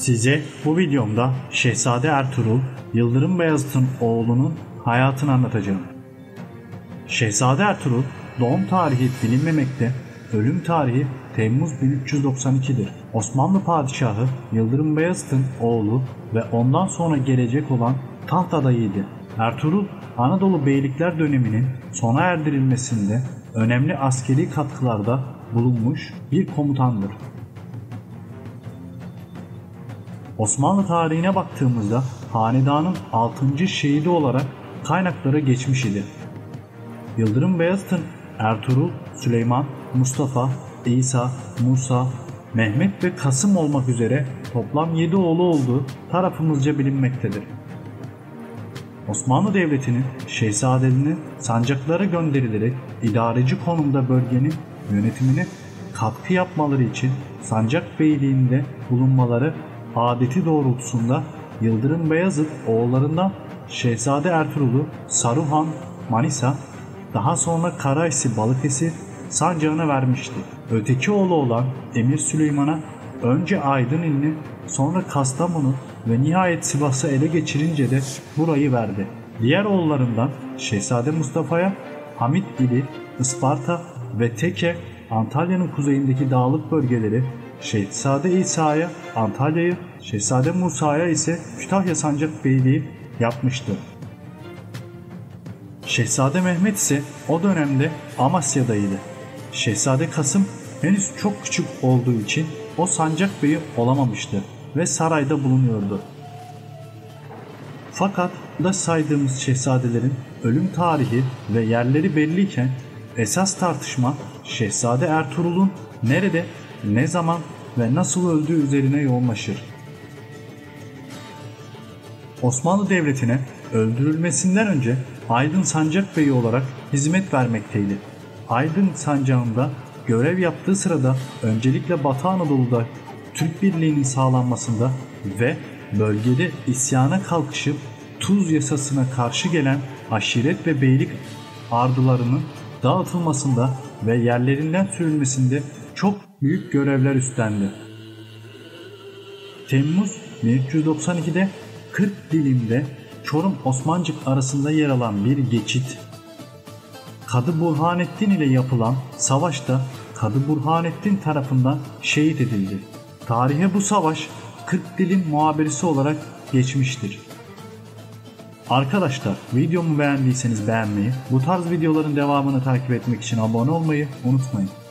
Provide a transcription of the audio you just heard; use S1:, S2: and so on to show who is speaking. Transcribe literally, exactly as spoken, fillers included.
S1: Size bu videomda Şehzade Ertuğrul, Yıldırım Beyazıt'ın oğlunun hayatını anlatacağım. Şehzade Ertuğrul doğum tarihi bilinmemekte, ölüm tarihi Temmuz bin üç yüz doksan iki'dir. Osmanlı Padişahı Yıldırım Beyazıt'ın oğlu ve ondan sonra gelecek olan taht adayıydı. Ertuğrul, Anadolu Beylikler döneminin sona erdirilmesinde önemli askeri katkılarda bulunmuş bir komutandır. Osmanlı tarihine baktığımızda hanedanın altıncı şehidi olarak kaynaklara geçmiş idi. Yıldırım Beyazıt'ın Ertuğrul, Süleyman, Mustafa, İsa, Musa, Mehmet ve Kasım olmak üzere toplam yedi oğlu olduğu tarafımızca bilinmektedir. Osmanlı Devleti'nin şehzadelerinin sancaklara gönderilerek idareci konumda bölgenin yönetimine katkı yapmaları için sancak beyliğinde bulunmaları adeti doğrultusunda Yıldırım Beyazıt oğullarından Şehzade Ertuğrul'u Saruhan, Manisa, daha sonra Karahisar, Balıkesir sancağına vermişti. Öteki oğlu olan Emir Süleyman'a önce Aydın ilini, sonra Kastamonu ve nihayet Sivas'ı ele geçirince de burayı verdi. Diğer oğullarından Şehzade Mustafa'ya Hamit ili, Isparta ve Teke, Antalya'nın kuzeyindeki dağlık bölgeleri, Şehzade İsa'ya Antalya'yı, Şehzade Musa'ya ise Kütahya Sancak Beyliği yapmıştı. Şehzade Mehmet ise o dönemde Amasya'daydı. Şehzade Kasım henüz çok küçük olduğu için o sancak beyi olamamıştı ve sarayda bulunuyordu. Fakat da saydığımız şehzadelerin ölüm tarihi ve yerleri belliyken esas tartışma Şehzade Ertuğrul'un nerede, ne zaman ve nasıl öldüğü üzerine yoğunlaşır. Osmanlı Devleti'ne öldürülmesinden önce Aydın Sancak Beyi olarak hizmet vermekteydi. Aydın Sancağı'nda görev yaptığı sırada öncelikle Batı Anadolu'da Türk birliğinin sağlanmasında ve bölgede isyana kalkışıp Tuz Yasası'na karşı gelen aşiret ve beylik ardılarının dağıtılmasında ve yerlerinden sürülmesinde çok büyük görevler üstlendi. Temmuz bin üç yüz doksan iki'de kırk dilimde Çorum Osmancık arasında yer alan bir geçit, Kadı Burhanettin ile yapılan savaşta Kadı Burhanettin tarafından şehit edildi. Tarihe bu savaş kırk dilim muhaberesi olarak geçmiştir. Arkadaşlar, videomu beğendiyseniz beğenmeyi, bu tarz videoların devamını takip etmek için abone olmayı unutmayın.